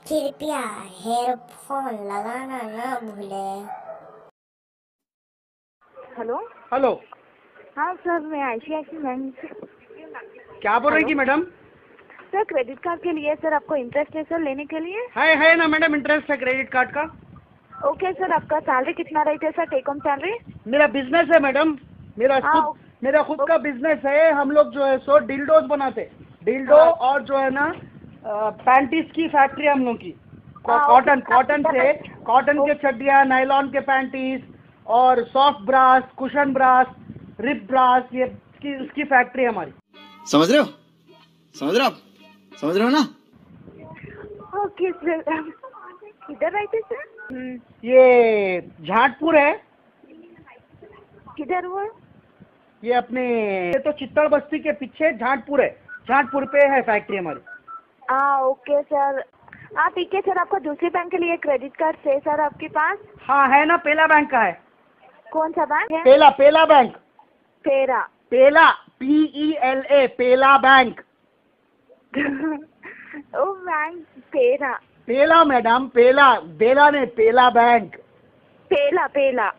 कृपया हेडफोन लगाना न भूलें। हेलो हेलो, हाँ सर, मैं आईसीआईसी बैंक से। क्या बोल रही थी मैडम? सर क्रेडिट कार्ड के लिए सर आपको इंटरेस्ट है सर लेने के लिए? है ना मैडम, इंटरेस्ट है क्रेडिट कार्ड का। ओके सर, आपका सैलरी कितना रहता है सर, टेक होम सैलरी? मेरा बिजनेस है मैडम, मेरा खुद का बिजनेस है। हम लोग जो है सो डिल्डोज बनाते, डिल्डो और जो है ना पैंटीज की फैक्ट्री हम लोग की। कॉटन के चड्डियाँ, नायलॉन के पैंटीज और soft bras, cushion bras, rip bras, ये इसकी फैक्ट्री है हमारी। समझ रहे हो ना? ओके सर, किधर रहते सर? ये झाटपुर है। किधर हुआ? ये अपने ये तो चित्तड़ बस्ती के पीछे झाटपुर है, झाटपुर पे है फैक्ट्री हमारी। Okay sir. ठीक है सर, आपको दूसरे बैंक के लिए क्रेडिट कार्ड है सर आपके पास? हाँ है ना, पेला बैंक का है। कौन सा बैंक है? पेला बैंक। पेला PELA, पेला बैंक। ओ बैंक पेला। पेला मैडम, पेला, बेला ने, पेला बैंक। पेला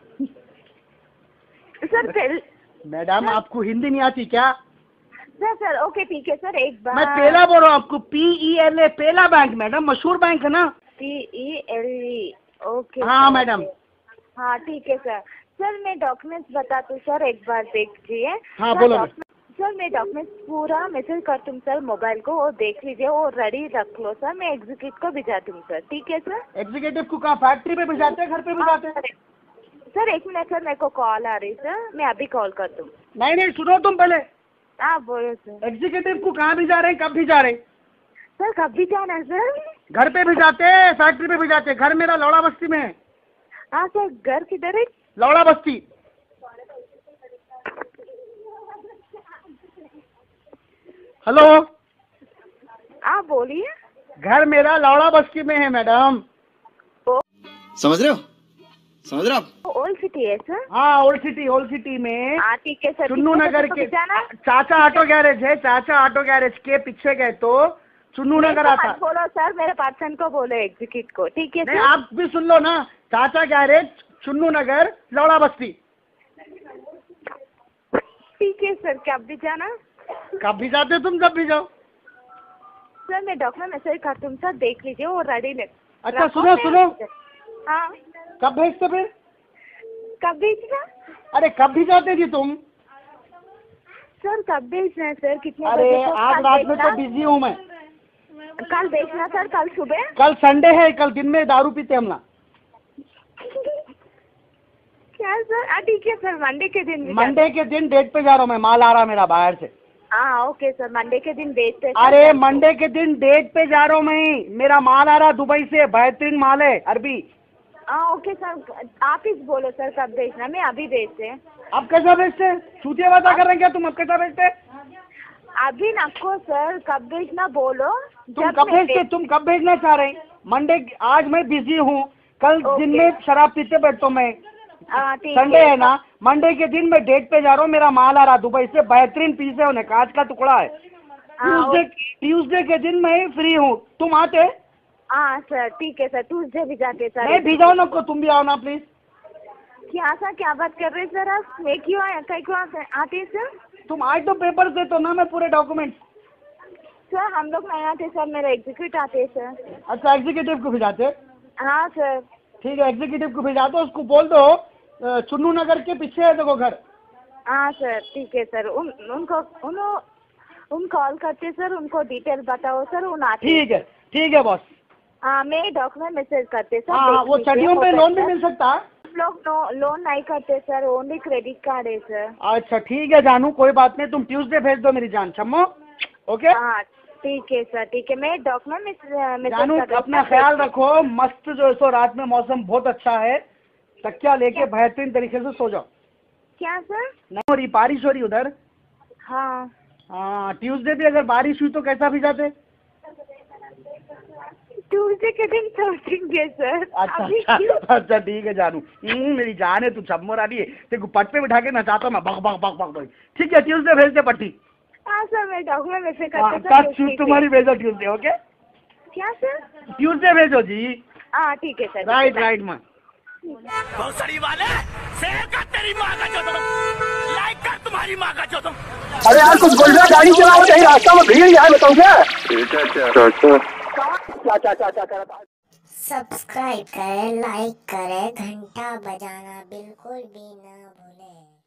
सर। मैडम आपको हिंदी नहीं आती क्या? सर ओके ठीक है सर, एक बार मैं पेला बोल रहा हूँ आपको, PELA, पेला बैंक मैडम, मशहूर बैंक है ना। PELE, okay. हाँ मैडम। हाँ ठीक है सर। सर मैं डॉक्यूमेंट्स बताती हूँ सर, एक बार देखिए। हाँ बोलो। सर मैं डॉक्यूमेंट्स पूरा मैसेज करती हूँ सर मोबाइल को, और देख लीजिए, और रेडी रख लो सर। मैं एग्जीक्यूटिव को भिजाती हूँ सर, ठीक है सर? एग्जीक्यूटिव को कहाँ, फैक्ट्री पे भिजाते हैं, घर पे भिजाते हैं? सर एक मिनट सर, मेरे को कॉल आ रही सर, मैं अभी कॉल कर दूँ। नहीं सुनो तुम पहले। बोलो सर। एग्जीक्यूटिव को कहाँ भिजा रहे हैं, कब भिजा रहे हैं? सर कब भी जाना है सर? घर पे भिजाते हैं, फैक्ट्री पे भिजाते? घर मेरा लौड़ा बस्ती में है। सर घर किधर है? लौड़ा बस्ती। हेलो, बोलिए। घर मेरा लौड़ा बस्ती में है मैडम। समझ रहे हो? ओल्ड सिटी है सर? हाँ ओल्ड सिटी में। ठीक है सर। चुन्नू नगर के चाचा ऑटो गैरेज है, चाचा ऑटो गैरेज के पीछे गए तो चुन्नू नगर आता। बोलो सर, मेरे पर्सन को बोलो, एग्जीक्यूटिव को, ठीक है सर? आप भी सुन लो ना, चाचा गैरेज, चुन्नू नगर, लौड़ा बस्ती। ठीक है सर, कब भी जाना? कब भी जाते तुम, कब भी जाओ सर। मैं डॉक्यूमेंट मैसेज करती हूँ सर, देख लीजिए, और रेडी ले। अच्छा सुनो। हाँ कब भेजते फिर? कब भेजना? अरे कब भी जाते थी तुम? सर कब भेजना है सर, कितने अरे बजे? आज रात में तो बिजी हूँ मैं। कल भेजना सर, कल सुबह? कल संडे है, कल दिन में दारू पीते हम ना। क्या सर? ठीक है सर, मंडे के दिन। मंडे के दिन डेट पे जा रहा हूँ मैं, माल आ रहा मेरा बाहर से। ओके सर, मंडे के दिन डेट पे। अरे मंडे के दिन डेट पे जा रहा हूँ मैं, मेरा माल आ रहा दुबई से, बेहतरीन माल है अरबी। ओके सर, आप ही बोलो सर कब भेजना, मैं अभी भेजते। आप कैसा भेजते? छूटिया बात कर रहे हैं क्या तुम? अब कैसा भेजते? अभी नको सर, कब भेजना बोलो। तुम कब भेजना चाह रहे हैं? मंडे, आज मैं बिजी हूँ, कल दिन में शराब पीते बैठता हूँ मैं। संडे है ना, मंडे के दिन मैं डेट पे जा रहा हूँ, मेरा माल आ रहा दुबई से, बेहतरीन पीस है, उन्हें कांच का टुकड़ा है। ट्यूसडे के दिन मैं फ्री हूँ, तुम आते? सर ठीक है सर, ट्यूसडे भी जाते सर। मैं भी जाऊँ ना, तुम भी आओ ना प्लीज। क्या बात कर रहे सर आप? मैं क्यों आते हैं सर? तुम आज तो पेपर दे तो ना, मैं पूरे डॉक्यूमेंट। सर हम लोग नहीं आते सर, मेरा एग्जीक्यूटिव आते हैं सर। अच्छा, एग्जीक्यूटिव को भिजाते? हाँ सर। ठीक है, एग्जीक्यूटिव को भिजा दो, उसको बोल दो चुन्नू नगर के पीछे है देखो घर। सर ठीक है सर, उन कॉल करते सर, उनको डिटेल बताओ सर, उन आते। ठीक है बॉस। मैं डॉक्यूमेंट मैसेज करते सर। हाँ, वो चड्डियों पे लोन भी मिल सकता है? हम लोग लोन नहीं करते सर, ओनली क्रेडिट कार्ड है सर। अच्छा ठीक है जानू, कोई बात नहीं, तुम ट्यूसडे भेज दो मेरी जान, छम्मो। ओके ठीक है सर, ठीक है, मैं डॉक्यूमेंट जानू, अपना ख्याल रखो। मस्त जो सो रात में मौसम बहुत अच्छा है, तकिया लेके बेहतरीन तरीके से सो जाओ। क्या सर? नहीं हो रही बारिश, हो रही उधर? हाँ ट्यूसडे भी अगर बारिश हुई तो कैसा भिजाते? ट्यूसडे के दिन सोचेंगे सर। अच्छा ठीक है जानू, मेरी जान है, तू छम्मो रानी है, तेरे को पट पे बिठा के नचाता मैं, बक बक बक बक। ठीक है, ट्यूसडे भेज दे पट्टी। सर मैं डॉक्यूमेंट मैसेज करते सर। तुम्हारी भेजो ट्यूसडे। ओके क्या सर? ट्यूसडे भेजो जी। हाँ ठीक है सर। राइट राइट माँ। भोसड़ी वाले शेर का तेरी माँ का जो लाइक कर तुम्हारी माँ का जो अरे यार कुछ बोल रहा, गाड़ी चलाओ, कहीं रास्ता में भीड़ है, बताऊँ क्या? क्या सब्सक्राइब करें, लाइक करें, घंटा बजाना बिल्कुल भी ना भूलें।